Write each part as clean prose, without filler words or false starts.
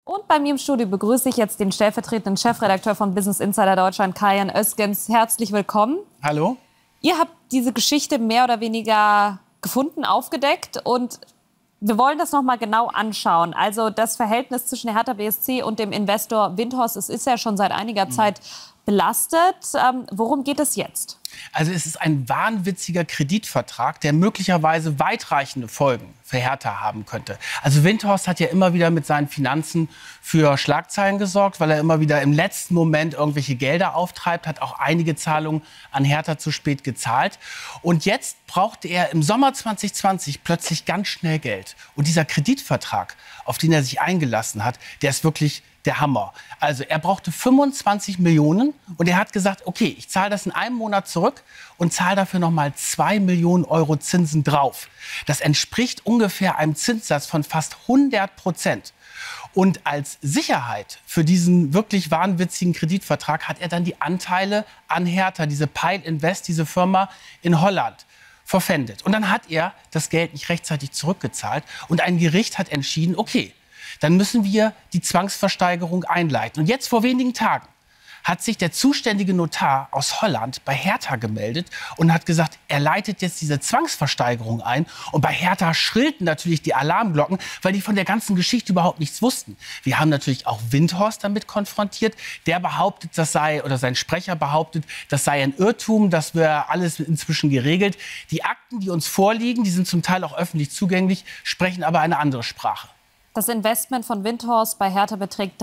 Und bei mir im Studio begrüße ich jetzt den stellvertretenden Chefredakteur von Business Insider Deutschland, Kajan Özgens. Herzlich willkommen. Hallo. Ihr habt diese Geschichte mehr oder weniger gefunden, aufgedeckt und wir wollen das noch mal genau anschauen. Also das Verhältnis zwischen der Hertha BSC und dem Investor Windhorst, es ist ja schon seit einiger Zeit belastet. Worum geht es jetzt? Also es ist ein wahnwitziger Kreditvertrag, der möglicherweise weitreichende Folgen für Hertha haben könnte. Also Windhorst hat ja immer wieder mit seinen Finanzen für Schlagzeilen gesorgt, weil er immer wieder im letzten Moment irgendwelche Gelder auftreibt, hat auch einige Zahlungen an Hertha zu spät gezahlt. Und jetzt brauchte er im Sommer 2020 plötzlich ganz schnell Geld. Und dieser Kreditvertrag, auf den er sich eingelassen hat, der ist wirklich der Hammer. Also er brauchte 25 Millionen und er hat gesagt, okay, ich zahle das in einem Monat zurück und zahle dafür nochmal 2 Millionen Euro Zinsen drauf. Das entspricht ungefähr einem Zinssatz von fast 100%. Und als Sicherheit für diesen wirklich wahnwitzigen Kreditvertrag hat er dann die Anteile an Hertha, diese Pile Invest, diese Firma in Holland, verpfändet. Und dann hat er das Geld nicht rechtzeitig zurückgezahlt und ein Gericht hat entschieden, okay, dann müssen wir die Zwangsversteigerung einleiten. Und jetzt vor wenigen Tagen hat sich der zuständige Notar aus Holland bei Hertha gemeldet und hat gesagt, er leitet jetzt diese Zwangsversteigerung ein. Und bei Hertha schrillten natürlich die Alarmglocken, weil die von der ganzen Geschichte überhaupt nichts wussten. Wir haben natürlich auch Windhorst damit konfrontiert. Der behauptet, das sei, oder sein Sprecher behauptet, das sei ein Irrtum, das wäre alles inzwischen geregelt. Die Akten, die uns vorliegen, die sind zum Teil auch öffentlich zugänglich, sprechen aber eine andere Sprache. Das Investment von Windhorst bei Hertha beträgt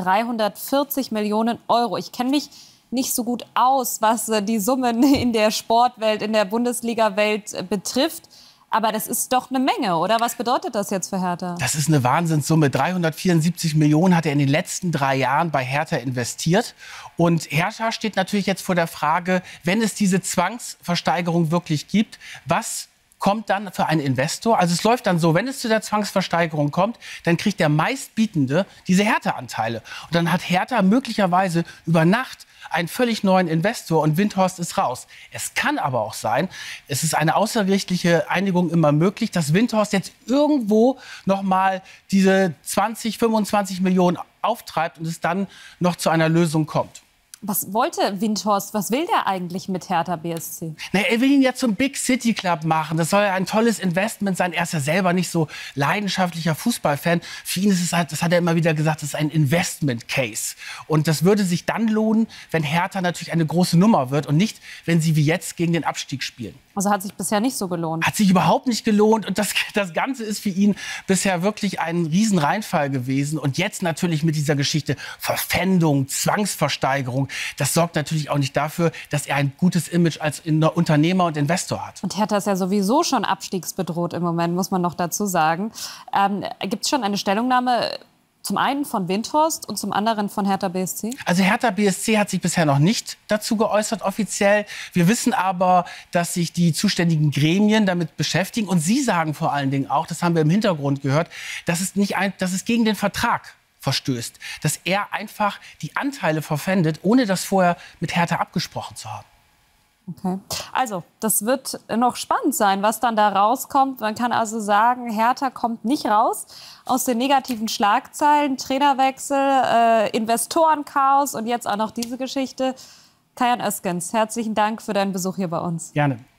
340 Millionen Euro. Ich kenne mich nicht so gut aus, was die Summen in der Sportwelt, in der Bundesliga-Welt betrifft. Aber das ist doch eine Menge, oder? Was bedeutet das jetzt für Hertha? Das ist eine Wahnsinnssumme. 374 Millionen hat er in den letzten 3 Jahren bei Hertha investiert. Und Hertha steht natürlich jetzt vor der Frage, wenn es diese Zwangsversteigerung wirklich gibt, was kommt dann für einen Investor? Also es läuft dann so, wenn es zu der Zwangsversteigerung kommt, dann kriegt der Meistbietende diese Hertha-Anteile. Und dann hat Hertha möglicherweise über Nacht einen völlig neuen Investor und Windhorst ist raus. Es kann aber auch sein, es ist eine außergerichtliche Einigung immer möglich, dass Windhorst jetzt irgendwo noch mal diese 20, 25 Millionen auftreibt und es dann noch zu einer Lösung kommt. Was wollte Windhorst? Was will der eigentlich mit Hertha BSC? Na, er will ihn ja zum Big City Club machen. Das soll ja ein tolles Investment sein. Er ist ja selber nicht so leidenschaftlicher Fußballfan. Für ihn ist es halt, das hat er immer wieder gesagt, das ist ein Investment Case. Und das würde sich dann lohnen, wenn Hertha natürlich eine große Nummer wird und nicht, wenn sie wie jetzt gegen den Abstieg spielen. Also hat sich bisher nicht so gelohnt. Hat sich überhaupt nicht gelohnt. Und das Ganze ist für ihn bisher wirklich ein Riesenreinfall gewesen. Und jetzt natürlich mit dieser Geschichte Verpfändung, Zwangsversteigerung. Das sorgt natürlich auch nicht dafür, dass er ein gutes Image als Unternehmer und Investor hat. Und Hertha ist ja sowieso schon abstiegsbedroht im Moment, muss man noch dazu sagen. Gibt es schon eine Stellungnahme zum einen von Windhorst und zum anderen von Hertha BSC? Also Hertha BSC hat sich bisher noch nicht dazu geäußert offiziell. Wir wissen aber, dass sich die zuständigen Gremien damit beschäftigen. Und sie sagen vor allen Dingen auch, das haben wir im Hintergrund gehört, dass es gegen den Vertrag verstößt. Dass er einfach die Anteile verpfändet, ohne das vorher mit Hertha abgesprochen zu haben. Okay. Also, das wird noch spannend sein, was dann da rauskommt. Man kann also sagen, Hertha kommt nicht raus aus den negativen Schlagzeilen. Trainerwechsel, Investorenchaos und jetzt auch noch diese Geschichte. Kajan Özgens, herzlichen Dank für deinen Besuch hier bei uns. Gerne.